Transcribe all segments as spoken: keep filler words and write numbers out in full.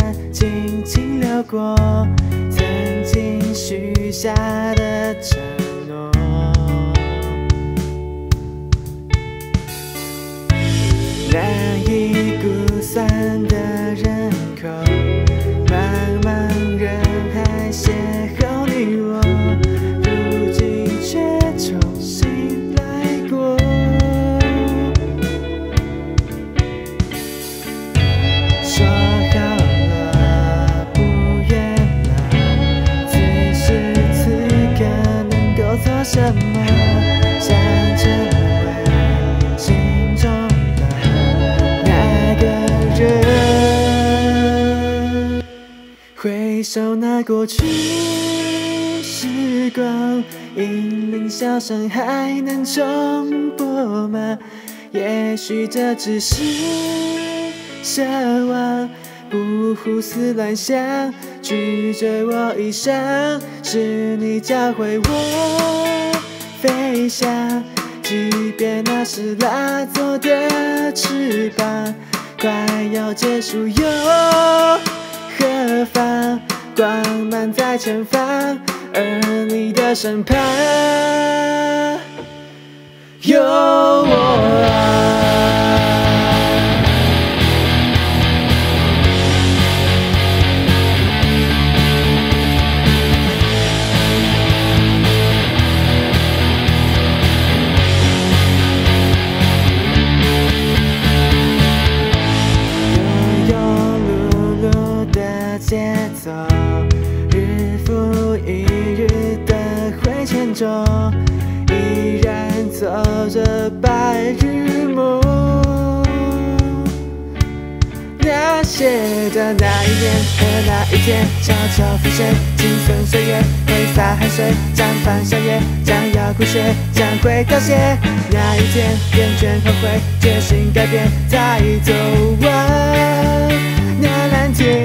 轻轻流过，曾经许下的承诺。难以估算的人口，茫茫人海邂逅你我，如今却重新来过。说好了不远了，此时此刻能够做什么？想成为心中的那个人。回首那过去时光，银铃笑声还能重播吗？也许这只是奢望，不胡思乱想，拒绝我一生，是你教会我飞翔。即便那是拉错的翅膀，快要结束又何妨？光芒在前方，而你的身旁有我啊。节奏，日复一日的回前舟，依然做着白日梦。那些的那一年和那一天，悄悄浮现，青春岁月，挥洒汗水，绽放笑靥，将要枯谢，将会凋谢。那一天，厌倦后悔，决心改变，再走完那蓝天。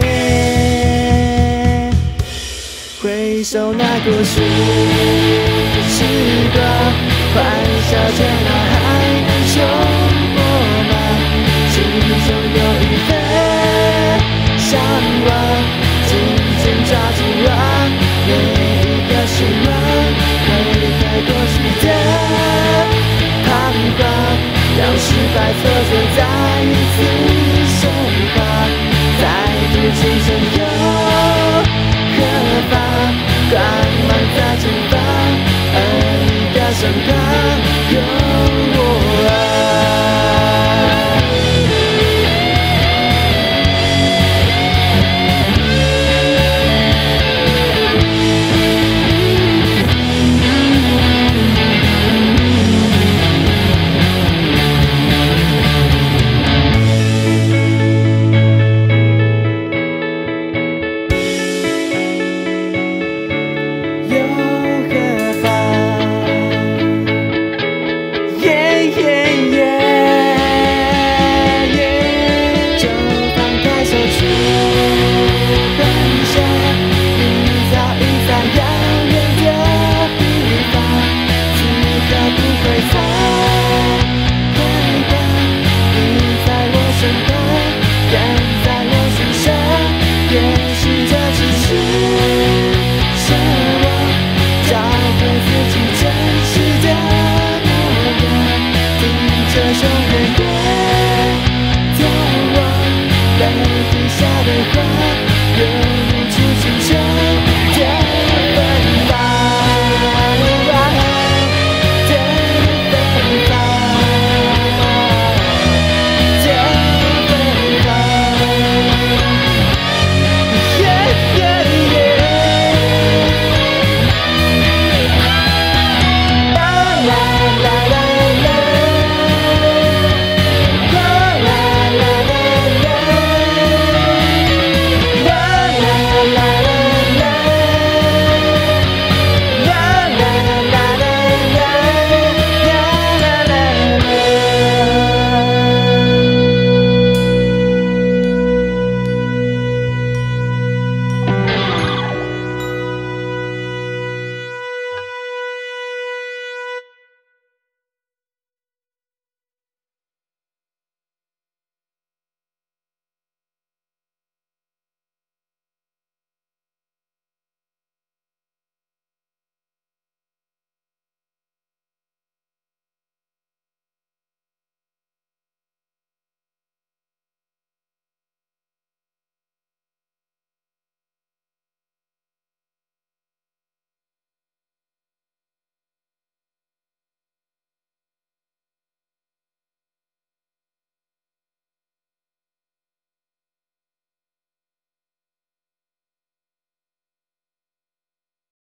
回首那过去时光，欢笑间那还能重播吗？心中有一份向往，紧紧抓住啊，每一个希望，推开过去的彷徨，让失败错觉再一次升华，再度起身又何妨？光芒在前方，而你的身旁有我。